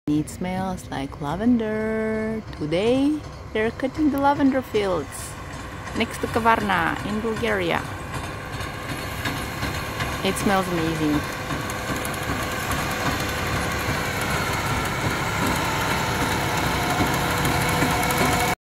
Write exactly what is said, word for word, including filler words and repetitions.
It smells like lavender. Today they're cutting the lavender fields next to Kavarna in Bulgaria. It smells amazing.